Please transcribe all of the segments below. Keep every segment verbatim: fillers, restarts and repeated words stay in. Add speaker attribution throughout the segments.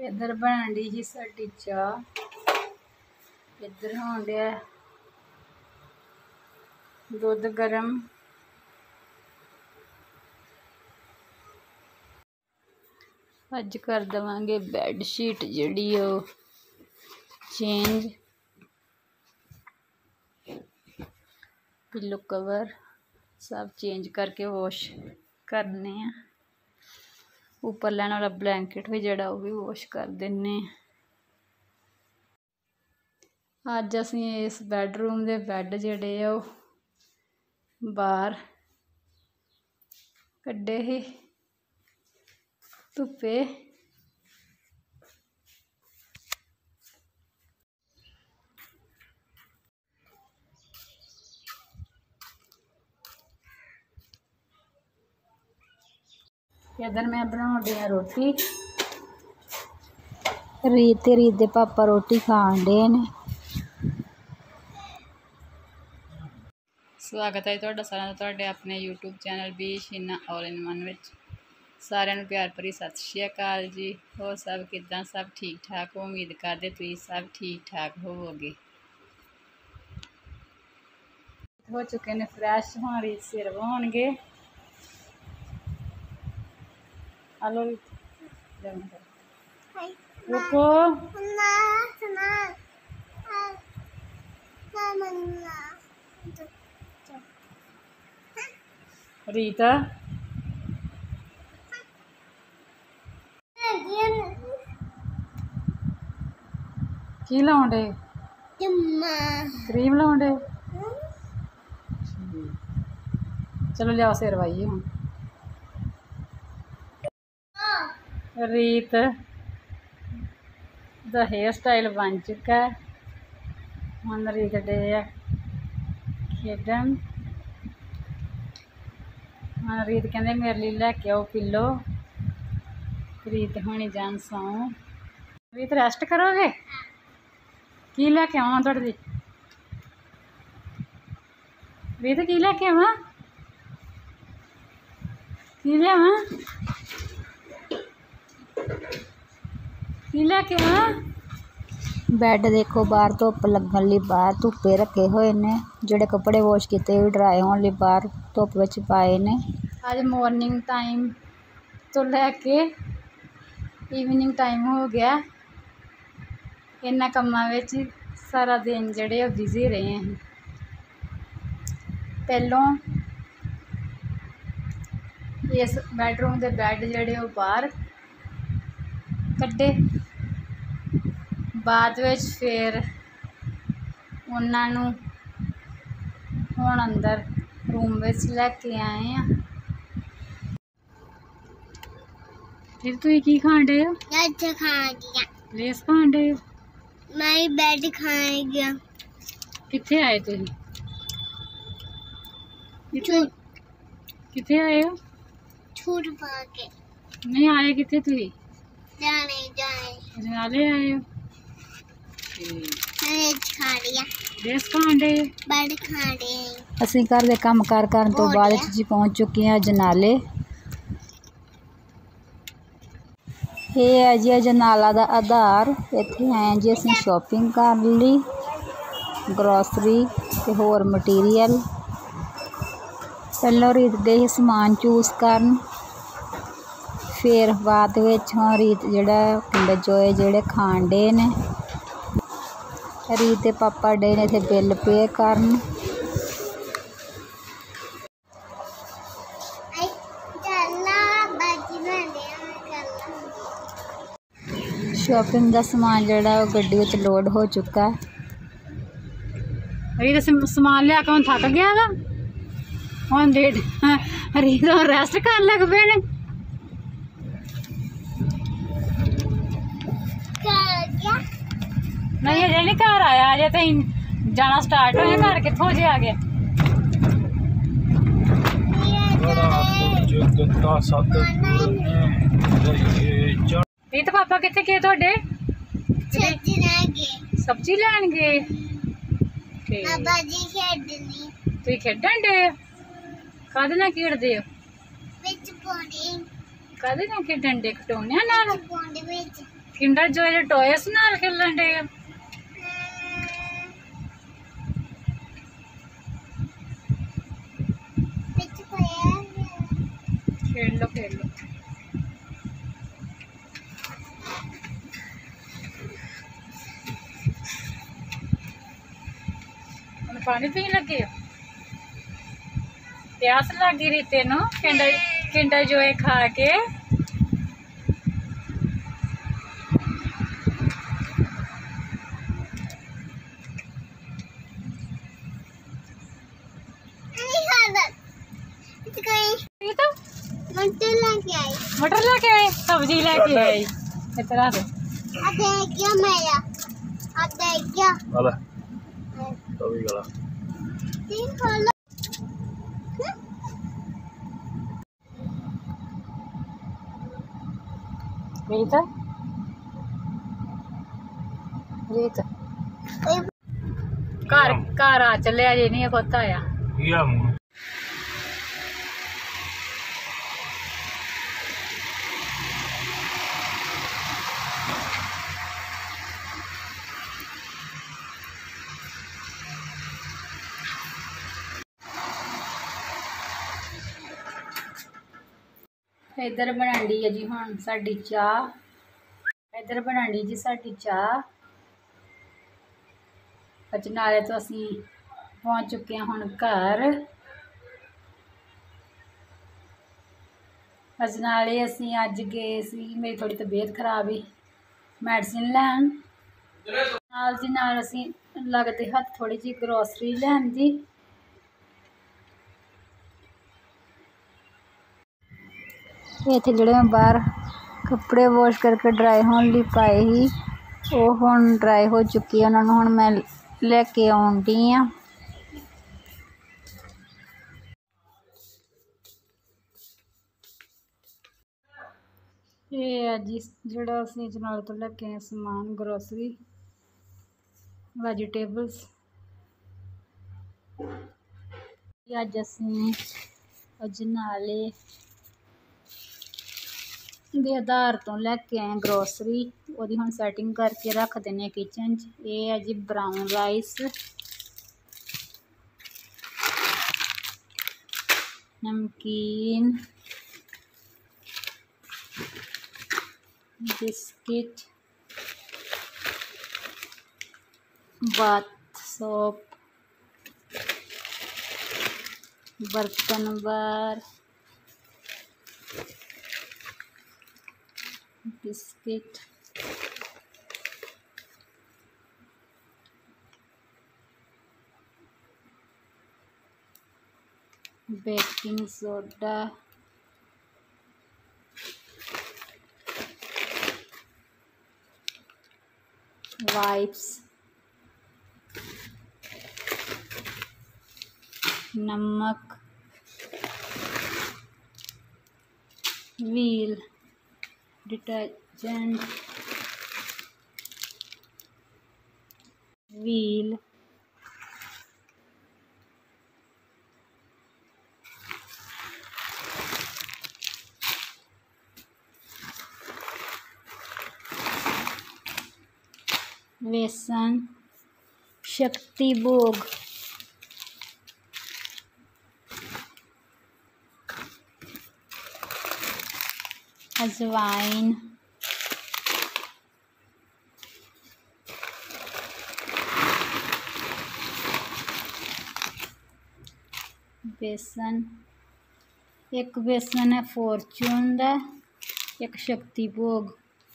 Speaker 1: इधर बन D G साडी चाह, इधर होन दिया दुध गरम। अज कर देवांगे बैडशीट जिहड़ी ओ चेंज, पिलो कवर सब चेंज करके वॉश करने हैं। ऊपर लैन वाला ब्लैंकेट भी जड़ा वो भी वॉश कर देने। अज असी इस बैडरूम के बैड जड़े आ बाहर कड्डे ही धुप्पे। इधर मैं बना दी रोटी, रीत ते रीत दे पापा रोटी खान डे ने। स्वागत है तुहाडा सारिआं दा तुहाडे अपने YouTube channel B Sheena all in one विच। सारिआं नूं प्यार भरी सत श्री अकाल जी। हो सब किदां? सब ठीक ठाक? उम्मीद करदे तुसीं सब ठीक ठाक होवोगे। हो चुके ने फ्रैश, हुण रीत सिर वाउणगे। हेलो रुको रीता की लाउण डे? क्रीम लाउण डे? चलो लियाओ सिर वाइए हुण। रीत दा हेयर स्टाइल बन चुका है। हुण रीत डे खेडन। हुण रीत कहंदे मेरे लिए लैके आओ पिलो। रीत होनी जान सौ। रीत रेस्ट करोगे? की लैके आवां तुहाडे लिए? रीत की लैके आवां? की लियावां? की लैके आवां? बैड देखो बाहर धुप लगन लई बाहर धुप्पे रखे हुए ने। जिहड़े कपड़े वॉश किए भी ड्राई होने लई बाहर धुप विच पाए ने। अज मॉर्निंग टाइम तो लैके ईवनिंग टाइम हो गया। इन्हां कम्मां विच सारा दिन जिहड़े बिजी रहे हैं। पहलों इस बैडरूम के बैड जिहड़े वो बाहर कड्डे, बाद विच फिर उन्हां नूं हुण अंदर रूम विच लैके आए हैं। फिर तुसीं की खाण डे हो? लेस खाण डे हो? मैं बैड खाने गया। कित्थे आए तुसीं? कित्थे आए हो? छूट पा के। नहीं आए कित्थे तुसीं? जाने जाने जनाले आए हो? मैं खा लिया। लेस खाण डे? बैड खाण डे। असीं घर दे काम कार करन तो बाद च जी पहुंच चुके हैं जनाले। ये है जी अजनाला दा आधार। इत्थे आए जी असीं शॉपिंग कर ली, ग्रोसरी ते होर मटीरियल। पहलों रीत दे ही समान चूज करन, फिर बाद विच हुण रीत जिहड़ा किंडर जॉय जिहड़े खाण डे ने। रीत दे पापा डे ने इत्थे बिल पे करन। शॉपिंग का समान जिहड़ा वो गड्डी विच लोड हो चुका है। रीत समान लिया के हुण थक गया वा। हुण रीत रीत रेस्ट करन लग पे ने। नहीं अजे नहीं घर आया, अजे तुसीं जाना स्टार्ट होया। घर कित्थों जे आ गया? रीत पापा कित्थे गए तुहाडे? सब्जी लैन गए। तुसीं खेडन डे? काहदे नाल खेडदे हो? काहदे नाल खेडन डे? खिडौणियां नाल? किंडर जॉय टॉयस नाल खेलन डे खेल लो खेल लो। पानी पीन लगे प्यास लगी रही तेन किंडर किंडर जॉय खा के। मटर लेके आए सब्जी लेके आई इतना दे मेरा रीत रीत घर घर आ चले अजे नहीं पता आया। इधर बनानी है जी हुण साडी चाह। इधर बनानी जी साडी चाह। अजनाले तो असी पहुँच चुके हैं हुण घर। अजनाले असी अज गए सी मेरी थोड़ी तबीयत खराब ही मैडिसिन लैन नाल जी नाल असी लगते हथ थोड़ी जी ग्रोसरी लैन दी। इत्थे जिहड़े मैं बाहर कपड़े वॉश करके ड्राई होने लई पाए ही वो हुण ड्राई हो चुके हैं। उन्होंने हुण मैं लेके आउण डी आ। ये है जी जिहड़ा असीं अजनाले तो लेके आए समान ग्रोसरी वैजीटेबल्स। अज असीं अजनाले दे आधार तो लैके आए ग्रोसरी ओदी हुण सैटिंग करके रख देने किचन च। ये है जी ब्राउन राइस नमकीन बिस्किट बाथ सोप बर्तन bar biscuit baking soda wipes नमक व्हील डिटर्जेंट व्हील बेसन शक्ति भोग अजवाइन बेसन एक बेसन है फॉर्चून दा एक शक्ति भोग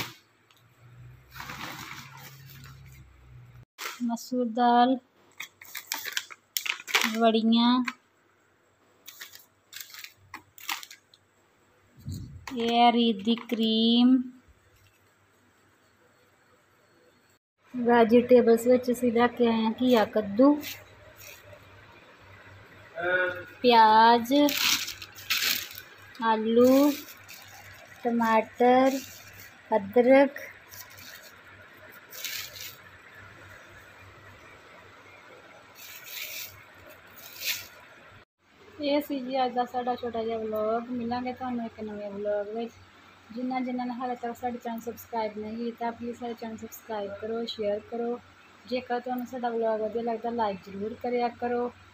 Speaker 1: मसूर दाल वड़ियाँ ये रीत दी क्रीम वैजीटेबल्स विच असीं लैके आए हैं घिया कद्दू प्याज आलू टमाटर अदरक ये सी जी अज दा साडा छोटा जिहा व्लॉग। मिलांगे तुहानूं एक नवें व्लॉग विच। जिन्होंने जिन्होंने हाले तक साढ़े चैनल सबसक्राइब नहीं किया प्लीज़ साढ़े चैनल सबसक्राइब करो, शेयर करो। जेकर तुहानू साडा व्लॉग वधिया लगदा लाइक जरूर करिया करो।